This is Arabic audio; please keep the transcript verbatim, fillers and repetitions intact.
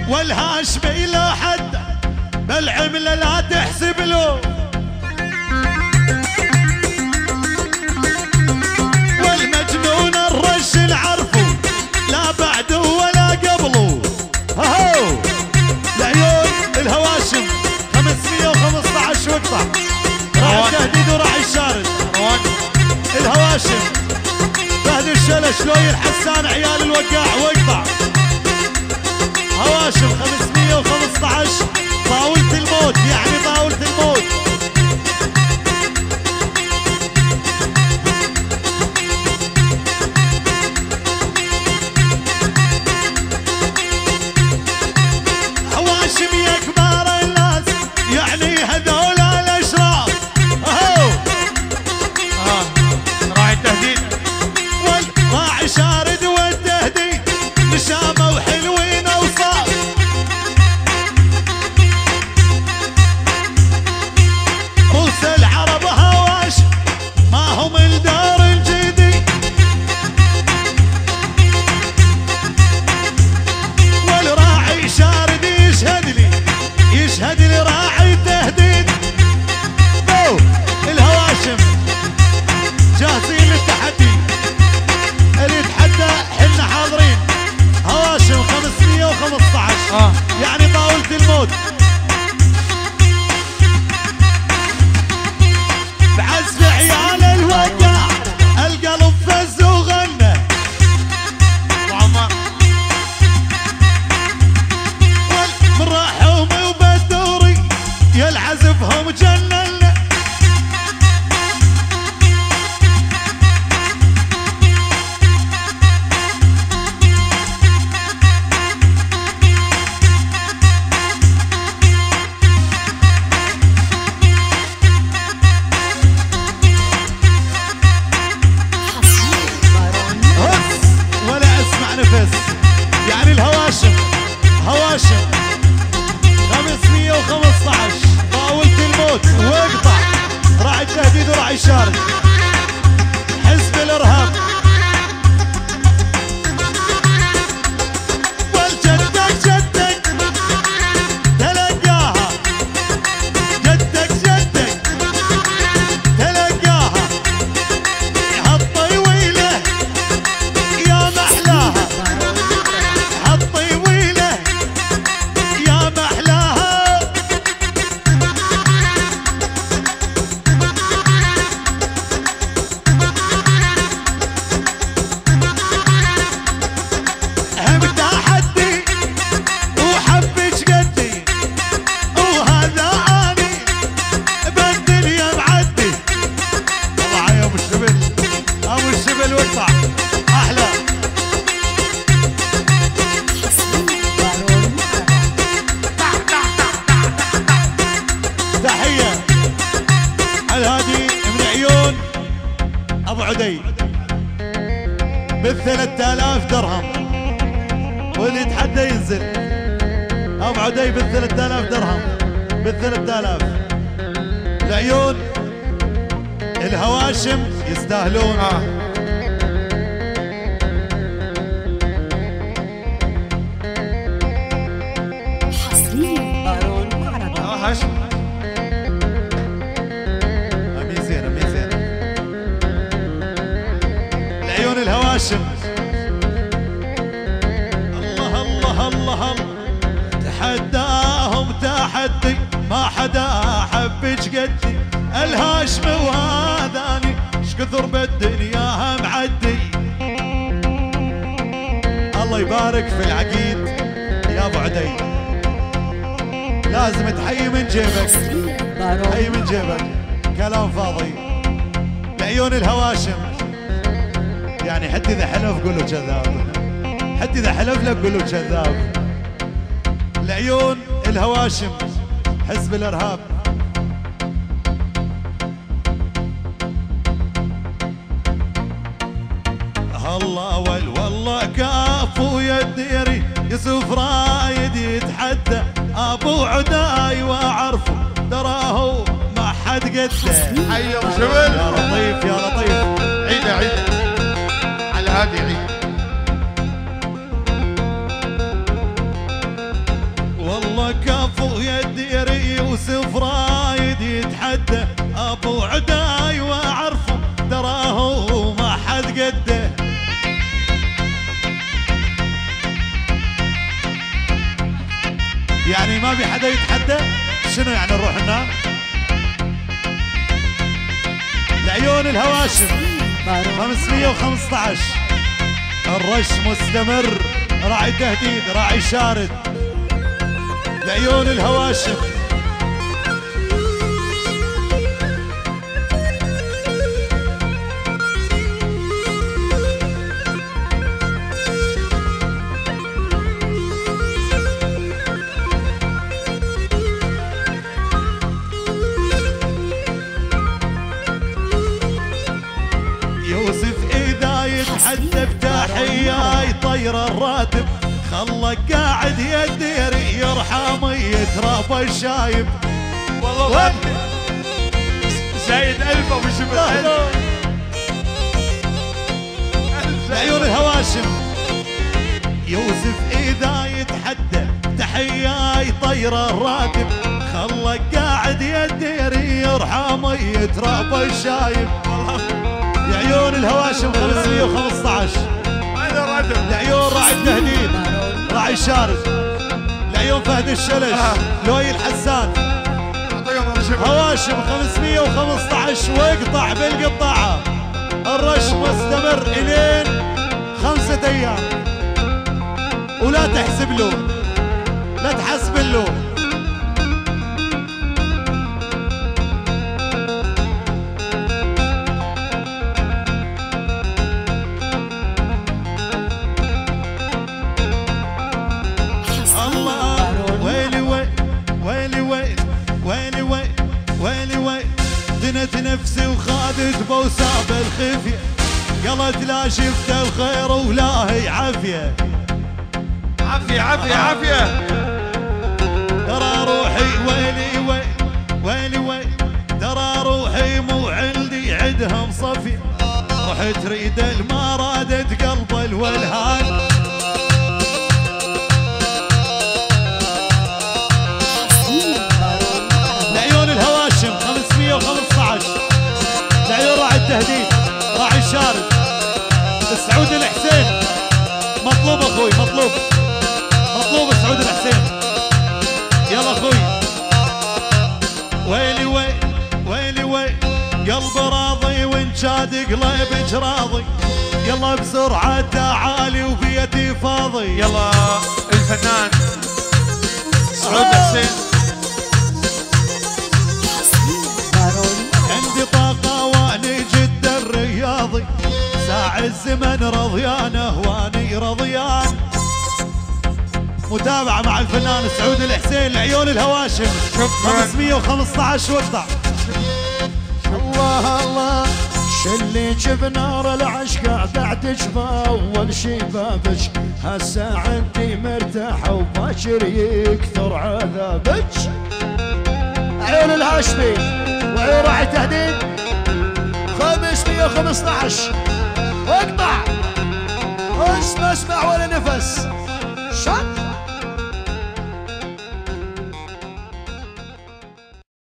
والهاشمي له حد بالعمله لا تحسب له، والمجنون الرش عرفه لا بعده ولا قبله. هاهو العيون الهواشم خمسمية وخمسة عشر وقطع، راح التهديد وراح الشارد. الهواشم فهد الشلش لوي الحسان عيال الوقاع وقطع. هواشم خمسمية وخمسة عشر طاولة الموت، يعني طاولة الموت. هواشم يا كبار الناس يعني هذول الاشراف. اهو اه راعي التهديد والراعي شارد والتهديد نشامه وحلوين اوصاف. روس العرب هواش ما هم الدار الجديد، والراعي شارد يشهد لي يشهد لي راعي التهديد. بو الهواشم جاهزين للتحدي، اللي يتحدى حنا حاضرين. هواشم خمسمية وخمسة عشر اه يعني طاولة الموت. بعزف عيال الوقاع القلب فز وغنى، وعمار من راحومي وبدوري يا العزفهم جننا. هس ولا اسمع نفس، يعني الهواشم هواشم خمسمية وخمسة عشر طاولة الموت واقطع. راعي التهديد وراعي الشارد حزب الارهاب. والجدك جدك تلقاها، جدك جدك تلقاها هالطويله يا محلاها، هالطويله يا محلاها. هم تحدي وحبش قدي وهذا اني بالدنيا معدي. الله يا ابو الشبل ابو الشبل واقطع احلى. تحيه الهادي من عيون ابو عدي بالثلاثة آلاف درهم، واللي يتحدى ينزل. ابو عدي بالثلاثة آلاف درهم بالثلاثة آلاف. العيون الهواشم يستاهلون. اه اه هاشم امين زين امين زين. العيون الهواشم الله الله الله الله. تحداهم تحدي ما حدا حبش قدي، الهاشم وهذاني ايش كثر بالدنيا معدي. الله يبارك في العقيد يا ابو عدي، لازم تحيي من جيبك، حي من جيبك كلام فاضي. لعيون الهواشم يعني حتى اذا حلف قول له كذاب، حتى اذا حلف لك قول له كذاب. لعيون الهواشم حزب الارهاب. الله وال والله كافو يديري يوسف رايد يتحدى ابو عداي واعرفه تراه ما حد قده. حي ابو شبل يا لطيف يا لطيف. عيده عيده على هادي عيد. وكفو يدير يوسف رايد يتحدى ابو عداي واعرفه تراه ما حد قده. يعني ما في حدا يتحدى؟ شنو يعني نروح هناك؟ لعيون الهواشم خمسمية وخمسة عشر الرش مستمر، راعي تهديد راعي شارد لعيون الهواشم. يوسف إذا يتحدى بتحية يطير الراتب، خلك قاعد يدير يرحم يتربى الشايب. والله زايد ألف أبو شبل ألف. لعيون الهواشم يوسف إذا يتحدى تحية يطير الراتب، خلك قاعد يدير يرحم يتربى الشايب. لعيون الهواشم خمسمية وخمسة عشر هذا راتب. لعيون راعي التهديد راعي الشارد، لعيون فهد الشلش لوي الحسان. هواشم خمسمية وخمسة عشر واقطع بالقطاعة، الرش مستمر الين خمسة ايام. ولا تحسب له لا تحسب له. دنت نفسي وخادت بوساب الخفية، قالت لا شفت الخير ولا هي عافية. عافية عافية عافية. ترى روحي ويلي ويلي ويلي ويلي، ترى روحي مو عندي عدها مصفية، روحي تريد الما رادت قلب الولهان. لعيون الهواشم خمسمية وخمسة عشر لعيون راعي التهديد راعي الشارد سعود الحسين. مطلوب اخوي مطلوب مطلوب سعود الحسين. يلا اخوي. ويلي ويلي ويلي ويلي، قلب راضي وان شاد قلبك راضي، يلا بسرعة تعالي وبيتي فاضي. يلا الفنان سعود الحسين. عندي طاقة واني جدا رياضي، ساع الزمن رضيانه واني رضيان. متابعة مع الفنان سعود الحسين لعيون الهواشم خمسمية وخمسة عشر واقطع. الله الله شليك بنار العشق بعد شفا اول شبابك، هسه عندي مرتاحة وباكر يكثر عذابك. عيون الهاشمي وعيون راعي تهديد خمسمية وخمسة عشر واقطع. اسمع اسمع ولا نفس شط